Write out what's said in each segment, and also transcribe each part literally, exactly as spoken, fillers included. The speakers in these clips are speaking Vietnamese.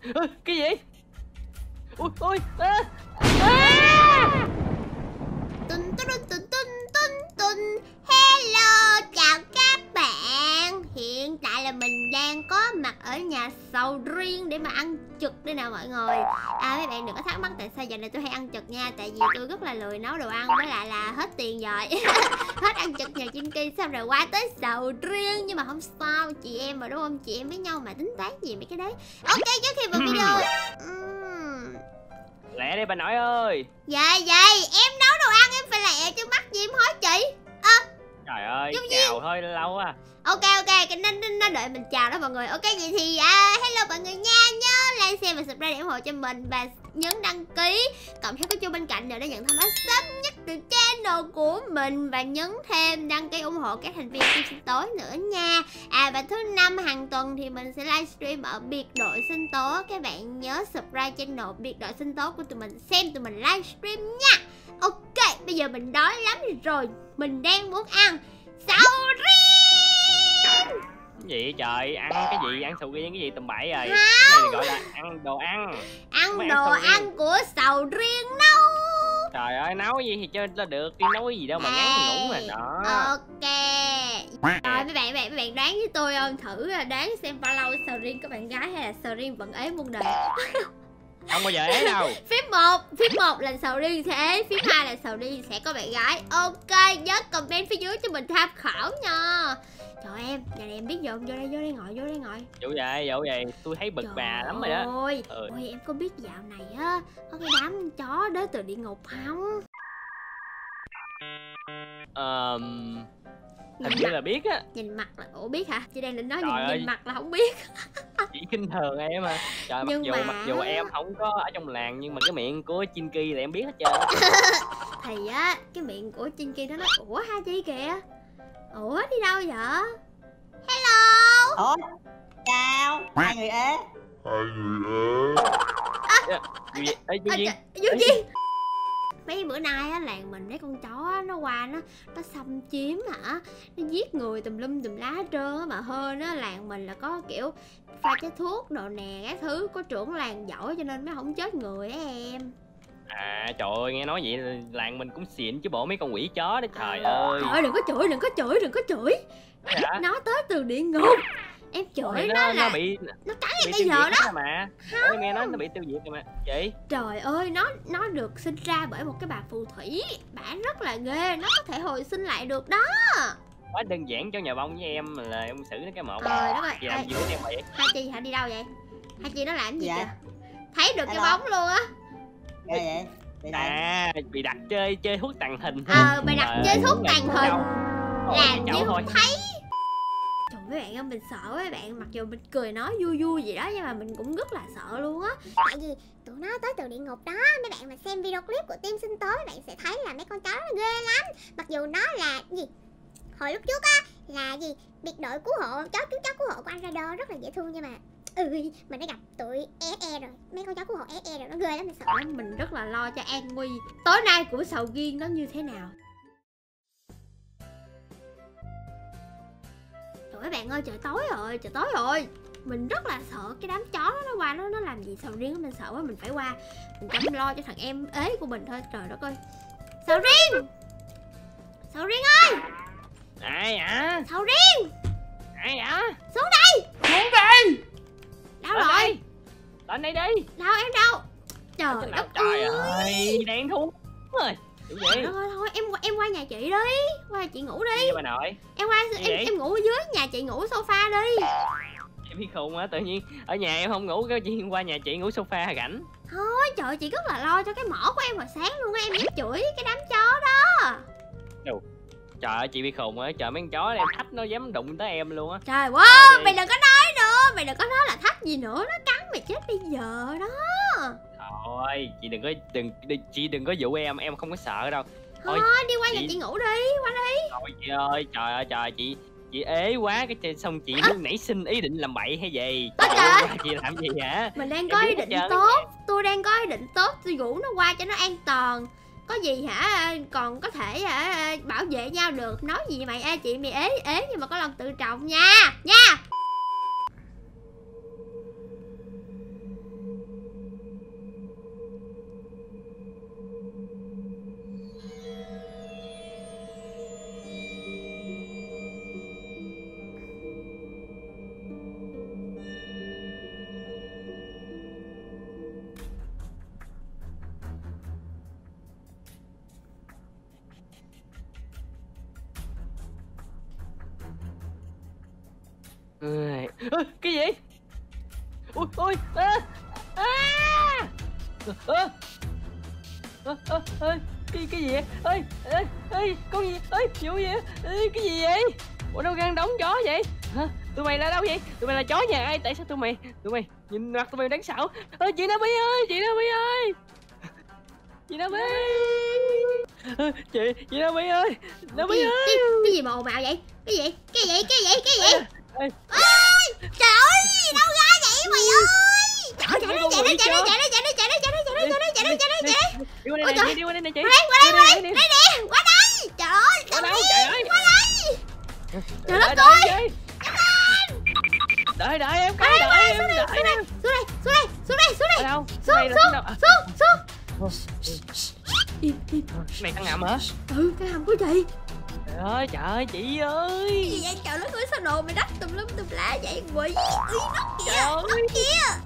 À, cái gì? Ui ui à, à. Tun tun tun tun tun tun. Hello, chào các bạn. Hiện tại là mình đang có mặt ở nhà sầu riêng để mà ăn trực đây nè mọi người. À mấy bạn đừng có thắc mắc tại sao giờ này tôi hay ăn trực nha. Tại vì tôi rất là lười nấu đồ ăn, với lại là hết tiền rồi. Hết ăn trực nhờ Chinky xong rồi qua tới sầu riêng. Nhưng mà không sao, chị em mà đúng không? Chị em với nhau mà tính toán gì mấy cái đấy. Ok, trước khi vào video uhm. Lẹ đi bà nội ơi. Dạ vậy em nấu đồ ăn em phải lẹ chứ mắc gì em hỏi chị. Ơ à, trời ơi Dung chào Duyên. thôi lâu à. Ok ok, cái nó, nó đợi mình chào đó mọi người. Ok vậy thì à, hello mọi người nha. Nhớ like, share và subscribe để ủng hộ cho mình. Và nhấn đăng ký cộng theo cái chuông bên cạnh để nhận thông báo sớm nhất từ channel của mình. Và nhấn thêm đăng ký ủng hộ các thành viên Team Sinh Tố nữa nha. À và thứ năm hàng tuần thì mình sẽ livestream ở biệt đội sinh tố. Các bạn nhớ subscribe channel biệt đội sinh tố của tụi mình xem tụi mình livestream nha. Ok bây giờ mình đói lắm rồi. Mình đang muốn ăn sầu riêng. Cái gì trời, ăn cái gì, ăn sầu riêng cái gì tầm bậy rồi. Không. Cái này gọi là ăn đồ ăn. Ăn Mới đồ ăn, ăn của sầu riêng nấu. Trời ơi nấu cái gì thì chơi là được, đi nấu cái gì đâu mà ngắn mà ngủ mà đó. Ok. Rồi mấy bạn, mấy bạn, mấy bạn đoán với tôi không? Thử đoán xem bao lâu sầu riêng có bạn gái hay là sầu riêng vẫn ế muôn đời. Không bao giờ ế đâu. Phím một, phím một là sầu riêng sẽ ế, phím hai là sầu riêng sẽ có bạn gái. Ok, nhớ comment phía dưới cho mình tham khảo nha. Trời em, giờ này em biết gì không? Vô đây, vô đây ngồi, vô đây ngồi. Vụ vậy, vụ vậy, tôi thấy bực Trời bà lắm rồi đó. Ôi, ừ. ôi em có biết dạo này á có cái đám chó đến từ địa ngục không? Ờ... Nhìn hình như mặt, là biết á. nhìn mặt là ủa biết hả? Chị đang định nói Trời nhìn, ơi. nhìn mặt là không biết. Chỉ khinh thường em mà. Trời, Nhưng mặc dù mà- mặc dù em không có ở trong làng nhưng mà cái miệng của Chinky là em biết hết trơn. Thì á cái miệng của Chinky nó nói ủa hai chị kìa. Ủa đi đâu vậy? Hello. Ủa chào hai người ế. Hai người ế. Gì vậy? Ê, À, Duyên. Duyên Duyên. Mấy bữa nay á làng mình mấy con chó á, nó qua nó nó xâm chiếm hả, nó giết người tùm lum tùm lá hết trơn á. Mà hơn á làng mình là có kiểu pha chế thuốc đồ nè các thứ, có trưởng làng giỏi cho nên mới không chết người á em. À trời ơi nghe nói vậy là làng mình cũng xịn chứ bộ mấy con quỷ chó đó trời ơi. Trời ơi đừng có chửi, đừng có chửi, đừng có chửi. Dạ? Nó tới từ địa ngục. Em chửi Ôi, nó, nó, là nó bị nó cắn bị em bây tiêu giờ diệt đó. hết mà. Ôi, nghe nói nó bị tiêu diệt rồi mà chị. Trời ơi nó nó được sinh ra bởi một cái bà phù thủy, bả rất là ghê, nó có thể hồi sinh lại được đó. Quá đơn giản cho nhà bông với em là em xử nó cái một. Trời đất ơi. Chị làm Ê, gì với em vậy? hai chị hả đi đâu vậy? Hai chị nó làm gì Dạ. kìa? Thấy được cái Hello. bóng luôn á. Ghê vậy bị đại. À bị đặt chơi chơi thuốc tàng hình. Ờ mày đặt Trời chơi ơi, thuốc ngày tàng có hình đâu. Thôi, làm cái như chậu thôi. không thấy. Trời mấy bạn ơi mình sợ mấy bạn, mặc dù mình cười nói vui vui gì đó nhưng mà mình cũng rất là sợ luôn á. Tại vì tụi nó tới từ địa ngục đó. Mấy bạn mà xem video clip của Team Sinh Tố mấy bạn sẽ thấy là mấy con chó nó ghê lắm. Mặc dù nó là gì hồi lúc trước á là gì biệt đội cứu hộ, chó chú chó cứu hộ của anh Radar rất là dễ thương, nhưng mà ừ mình đã gặp tụi ét e rồi, mấy con chó cứu hộ ét e rồi nó ghê lắm, mình sợ lắm. Mình rất là lo cho an nguy tối nay của sầu riêng nó như thế nào. Trời mấy bạn ơi trời tối rồi, trời tối rồi. Mình rất là sợ cái đám chó đó nó qua nó nó làm gì sầu riêng, mình sợ quá mình phải qua mình chăm lo cho thằng em ế của mình thôi. Trời đất ơi. Sầu riêng. Sầu riêng ơi. Ai hả? Sầu riêng. Ai hả? Xuống đây. Xuống đây. Đâu Lên rồi? đây. Lên đây đi. Đâu em đâu? Trời Trời, đất trời ơi. ơi đen thú rồi. Kiểu Trời gì? đất ơi thôi em em qua nhà chị đi, qua nhà chị ngủ đi. Gì bà nội? Em qua Gì em, vậy? em ngủ ở dưới nhà chị ngủ sofa đi. Em biết khùng á, tự nhiên ở nhà em không ngủ cái chị qua nhà chị ngủ sofa rảnh. Thôi trời chị rất là lo cho cái mỏ của em hồi sáng luôn á, em dám chửi cái đám chó đó. Trời ơi chị bị khùng á, trời mấy con chó em thách nó dám đụng tới em luôn á. Trời wow, Đi. mày đừng có nói nữa, mày đừng có nói là thách gì nữa, nó cắn mày chết bây giờ đó. Thôi chị đừng có đừng đi- chị đừng có dụ em, em không có sợ đâu. Thôi Thôi, đi qua nhà chị- chị ngủ đi, qua đi. Thôi chị ơi, trời ơi trời chị chị ế quá cái trên xong chị mới nảy sinh ý định làm bậy hay gì? Ơ Trời trời ơi, ơi. qua chị làm gì hả? Mình đang Em có biết ý hết định trơn á. tốt, tôi đang có ý định tốt, tôi rủ nó qua cho nó an toàn. Có gì hả, còn có thể hả bảo vệ nhau được. Nói gì mày, ê chị mày ế ế nhưng mà có lòng tự trọng nha, nha. Cái gì? Ui ui à, à. À, à, à, à, cái cái gì vậy? Ơi ơi ơi con gì? Ơi vụ gì? Ê, cái gì vậy? Ủa đâu gan đóng chó vậy? Hả? Tụi mày là đâu vậy? Tụi mày là chó nhà ai? Tại sao tụi mày tụi mày nhìn mặt tụi mày đáng sợ? Ơi chị Nabi ơi, chị Nabi ơi, chị Nabi, chị chị Nabi ơi, Nabi cái, ơi. cái, cái gì mà ồn ào vậy? Cái gì? Cái gì? Cái gì? Cái gì? Ê, Ôi trời ơi, đâu ra vậy mày ơi? Trời ơi, chạy đi, chạy đi, chạy đi, chạy đi, chạy đi, chạy đi, chạy đi, chạy đi, chạy đi, chạy đi, chạy đi, chạy đi. đi qua đây này, đi qua đây này chị. Qua đây, qua đây, đây nè, qua đây. Trời ơi, Qua Sầu đâu? Riêng, Trời ơi. qua đây. Trời đất Đợi, ơi. đợi đợi em cái đợi em đợi em. Xuống đây, xuống đây, xuống đây, xuống Ở đây. đâu? Xuống, Đây, xuống, đâu? À, xuống, xuống. Im, im. này thằng ngầm hả? Ừ, cái hầm của chị. Trời ơi, trời ơi, chị ơi. Cái gì vậy? Trời đất ơi, sao đồ mày đắp tùm lum tùm la vậy? Quỷ. Ui, nó kìa, Trời nó ơi. kìa.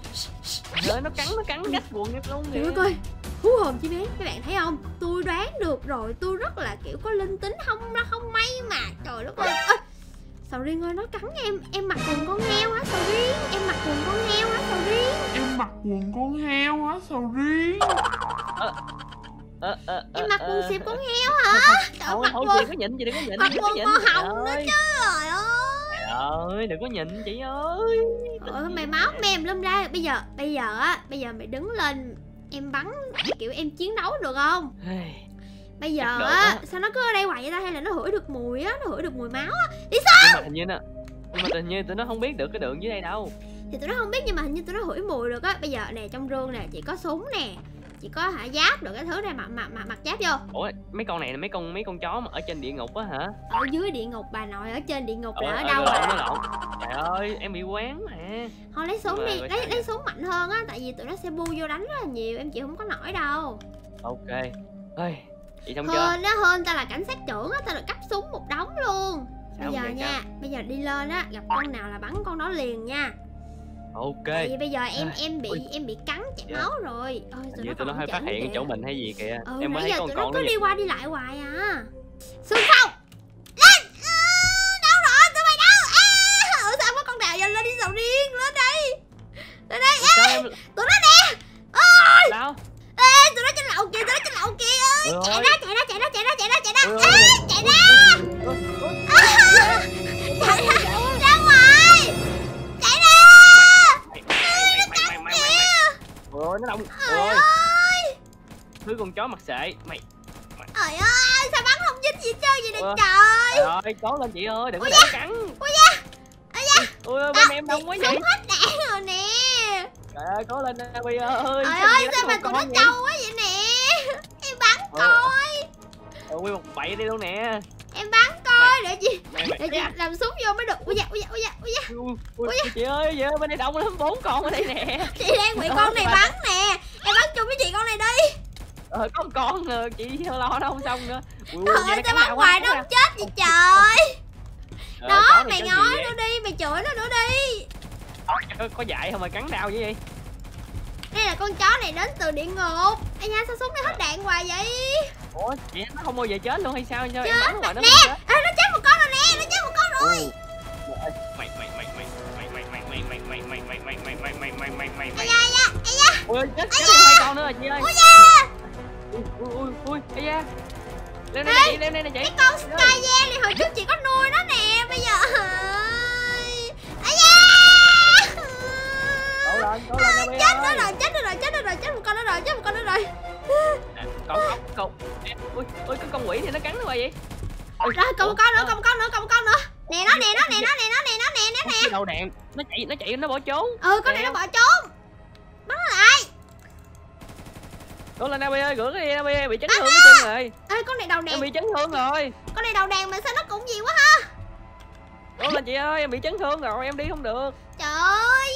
Trời ơi, nó cắn nó cắn rách quần em luôn Trời kìa. đất ơi, hú hồn chị bé, các bạn thấy không? Tôi đoán được rồi, tôi rất là kiểu có linh tính không nó không may mà. Trời đất ơi. Ê, Sầu Riêng ơi, nó cắn em, em mặc quần con heo hả Sầu Riêng? Em mặc quần con heo hả Sầu Riêng? Em mặc quần con heo hả Sầu Riêng? Ờ, ờ, ờ, Em mặc quần ờ, xịp con heo hả? Trời Thôi, mặc thôi, quần, chị có nhịn, chị đừng có nhịn, mặc đừng có quần nhịn. màu Trời hồng nữa ơi, chứ. Trời ơi. trời ơi, đừng có nhịn chị ơi. Trời ơi, mày máu mềm lum ra. Bây giờ, bây giờ á, bây giờ mày đứng lên, em bắn kiểu em chiến đấu được không? Bây giờ Được á, á. sao nó cứ ở đây hoài vậy ta? Hay là nó hửi được mùi á, nó hửi được mùi máu á? Nhưng mà hình như nó nhưng mà hình như tụi nó không biết được cái đường dưới đây đâu. Thì tụi nó không biết nhưng mà hình như tụi nó hửi mùi được á. Bây giờ nè, trong rương nè, chị có súng nè, chị có hả giáp được cái thứ này, mặc mặc mặc mặc giáp vô. Ủa, mấy con này là mấy con mấy con chó mà ở trên địa ngục á hả? Ở dưới địa ngục bà nội, ở trên địa ngục là ở ờ, đâu nói lộn, à? nói lộn. Trời ơi, em bị quán mà. Thôi lấy súng Nhưng mà đi, rồi lấy sao lấy vậy? súng mạnh hơn á, tại vì tụi nó sẽ bu vô đánh rất là nhiều, em chịu không có nổi đâu. Ok. Ê, chị xong chưa? Hơn á, hơn ta là cảnh sát trưởng á, ta được cấp súng một đống luôn. Sao Bây giờ vậy, nha, sao? bây giờ đi lên á, gặp con nào là bắn con đó liền nha. Ok. Tại vì bây giờ em À, em bị ui. em bị cắn chảy Dạ. máu rồi. Ôi, Hình tụi như nó tụi nó còn hơi phát chảnh hiện kìa. chỗ mình hay gì kìa. Ừ, Em mới nãy thấy giờ con tụi nó con cứ nó đi gì. qua đi lại hoài à. Xung phong lên. À, đâu rồi tụi mày đâu? À, ở sao có con nào giờ lên đi Sầu Riêng, lên đây, lên đây. Sao Ê, em tụi nó nè. Ôi, sao? ê, tụi nó trên lầu kìa, tụi nó trên lầu kìa. Ơi, Ôi chạy ơi. ra, chạy ra, chạy ra, chạy ra, chạy ra, chạy ra. Ôi Ê, ơi. chạy ra. Ôi, ôi, À, chạy ra, ra ngoài. Chạy ra. mày, mày, mày, mày, mày, mày, mày. Ôi, nó đông. Trời Ôi, ơi. thứ con chó mặt sệ. Mày. Trời ơi, sao bắn không dính gì hết trơn vậy nè Ủa? trời. Trời ơi, cố lên chị ơi, đừng có để nó cắn. Ôi da, ôi da. Ôi, À, bên em đông quá vậy. súng hết đạn rồi nè. Trời ơi, cố lên Nabi ơi. Trời Sao ơi, vậy? sao mà Con tụi nó vậy? trâu quá vậy nè. Em bắn Ờ. coi, Ôi, nguyên một bậy đi luôn nè. em bắn coi để chị Mày, để mày, chị làm súng vô mới được. Ui da, ui da, ui da, ui da. Ui, ui, chị ơi, chị ơi, bên đây đông lắm, bốn con ở đây nè. Chị đang bị con này bắn nè. Em bắn chung với chị con này đi. Ờ, có một con nè, chị lo nó không xong nữa. Ui, Trời ui, ơi, nghe sao cắn bắn đau hoài quá. nó không chết vậy trời. Ờ, Đó, chó này mày chó ngói gì nó vậy? đi, mày chửi nó nữa đi. Có, có dại không mà cắn đau vậy? Đây là con chó này đến từ địa ngục. Ây da, sao súng này hết đạn hoài vậy? Ủa, chị nó không bao giờ chết luôn hay sao? Sao em Chết bắn hoài nó nè. không chết? Ê, nó chết một con rồi nè, nó chết một con rồi. Mày mày mày mày mày mày mày mày mày mày mày mày mày mày mày mày mày mày mày mày. Ây da, ây da, ây da. Ui, chết chết thêm hai con nữa rồi chị ơi. Ui da. Ui ui ui ui, ây da. Leo đây nè chị, leo đây nè chị. Cái con Skyzen này hồi trước chị có nuôi nó nè. Bây giờ ây da. Cố lên, cố lên Nabi Chết nó ơi. rồi, chết nó rồi, chết nó rồi, chết một con nó rồi, chết một con nó rồi. À, con con con. Ui ui, cái con quỷ thì nó cắn nó vậy. Rồi, còn một con nữa, còn một con nữa, còn một con nữa. Nè nó, nè nó, nè nó, nè nó, nè nó, nè nó nè. Cái đầu đạn, nó chạy, nó chạy, nó bỏ trốn. Ừ, con này nó bỏ trốn. Bắn nó lại. Cố lên Nabi ơi, rửa cái đi Nabi ơi, bị chấn thương cái chân rồi. Ê, con này đầu Em đèn, bị chấn thương rồi. con này đầu đèn mà sao nó cũng gì quá ha. Cố lên chị ơi, em bị chấn thương rồi, em đi không được. Trời ơi,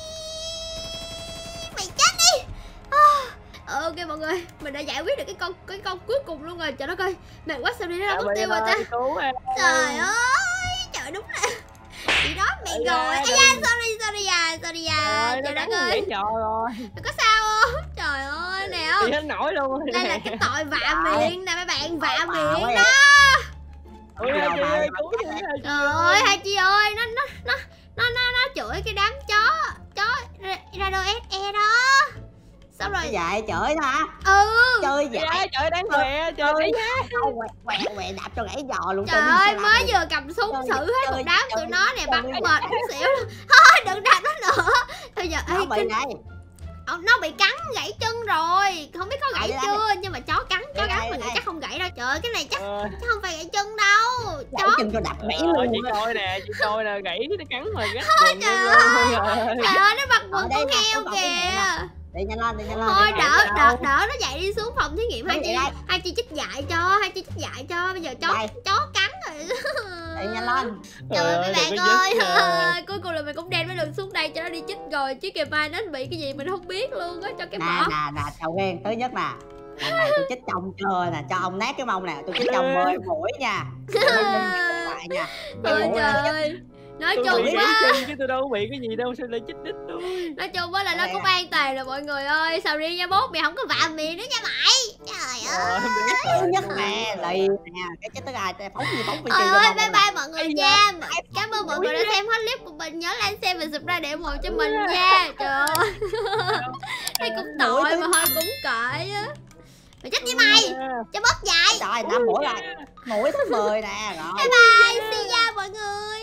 mày chết đi. À, ok mọi người, mình đã giải quyết được cái con cái con cuối cùng luôn rồi. Trời đất ơi, mệt quá, sao đi nó đâu có tiêu rồi ta. Cứu em. Trời ơi, trời đúng là chị đó mẹ Ây rồi. da, Ây da, sorry sorry à, sorry à. Trời Trời đất ơi, ơi, nó rồi. có sao không? Trời ơi, nè Chị không? hết nổi luôn. Đây là cái tội vạ miệng nè mấy bạn, vạ Tội miệng quá đó. Ôi chị ơi, cứu chị. Trời ơi, hai chị ơi, nó nó nó Nó nó nó chửi cái đám chó chó Radio ét e đó. Xong rồi Cái vậy chửi nó hả? ừ Chơi Dạ, vậy. trời đáng quẹ, trời Ơi. đấy nhá. Quẹt quẹt quẹt đạp cho gãy giò luôn. trời Tự nhiên ơi sao làm mới vậy? vừa cầm súng Chơi, xử hết một chơi, đám tụi chơi, nó nè, bắt chơi. mệt muốn xỉu. Thôi đừng đạp nó nữa. Bây giờ ê, Nó bị kinh- này. Ờ, nó bị cắn gãy chân rồi, không biết có gãy Đây, đây. chưa, nhưng mà chó cắn chó Đây, cắn đây, mình nghĩ đây. chắc không gãy đâu. Trời ơi cái này chắc Ờ, chắc không phải gãy chân đâu. Gãy Chó chân cho đạp gãy ờ, chị luôn á. coi nè, chị coi nè, gãy nó cắn rồi gắt quần trời luôn ơi. rồi. trời ơi nó mặc Ở quần đây con nè, heo có phòng thí nghiệm kìa. nè. Đi nhanh lên, đi nhanh lên. Thôi đi nhanh đỡ lên. đỡ đỡ nó dậy đi xuống phòng thí nghiệm. Hai Cái chị gì đây? hai chị chích dại cho, hai chị chích dại cho. Bây giờ chó Đây. chó cắn rồi. Đi nhanh lên. Trời ơi mấy đừng bạn có ơi, dứt nha. cuối cùng là mình cũng đem nó đường xuống đây cho nó đi chích rồi, chứ kìa mai nó bị cái gì mình không biết luôn á, cho cái Nè mỏ. nè nè Sầu Riêng, thứ nhất nè. Lần này tôi chích trong chưa nè, cho ông nát cái mông nè, tôi chích trong mười mũi nha. Lại nha. Ôi Mũi trời nè. ơi. Nói Tôi chung bị á, gãy chân chứ tôi đâu có bị cái gì đâu, sao lại chích đít tôi. nói chung á là nó Đây cũng nè. an toàn rồi mọi người ơi. Sầu riêng nha bốt, mày không có vạ miệng nữa nha mày. Trời ơi. Thứ nhất nè, lì nè, cái chết tới ai phóng gì phóng phi Trời cho ơi, mông bye nè. bye mọi người nha. Cảm ơn mọi người đã xem hết clip của mình. Nhớ like, share và subscribe để ủng hộ cho mình nha. Trời ơi. Thấy cũng tội mà thôi cũng kệ á. Mày chết với mày, cho bớt dạy. Trời, năm mũi rồi. Mũi thứ mười nè, rồi. Bye bye, see ya mọi người.